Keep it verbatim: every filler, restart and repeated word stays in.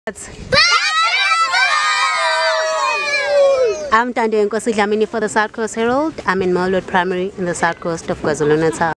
I'm Tande Nkosi Dlamini for the South Coast Herald. I'm in Merlewood Primary in the South Coast of KwaZulu-Natal.